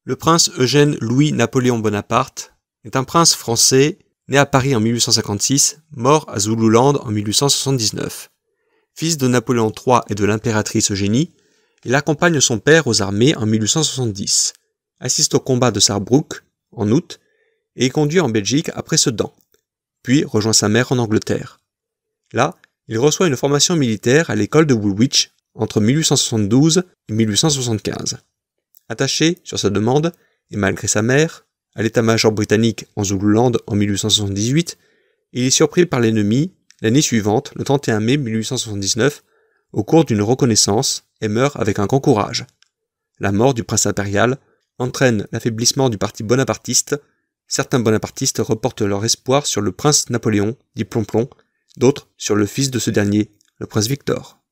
Le prince Eugène Louis Napoléon Bonaparte est un prince français né à Paris en 1856, mort à Zululand en 1879. Fils de Napoléon III et de l'impératrice Eugénie, il accompagne son père aux armées en 1870, assiste au combat de Sarrebruck en août et est conduit en Belgique après Sedan, puis rejoint sa mère en Angleterre. Là, il reçoit une formation militaire à l'école de Woolwich entre 1872 et 1875. Attaché, sur sa demande, et malgré sa mère, à l'état-major britannique en Zululand en 1878, il est surpris par l'ennemi l'année suivante, le 31 mai 1879, au cours d'une reconnaissance, et meurt avec un grand courage. La mort du prince impérial entraîne l'affaiblissement du parti bonapartiste. Certains bonapartistes reportent leur espoir sur le prince Napoléon, dit Plomplon, d'autres sur le fils de ce dernier, le prince Victor.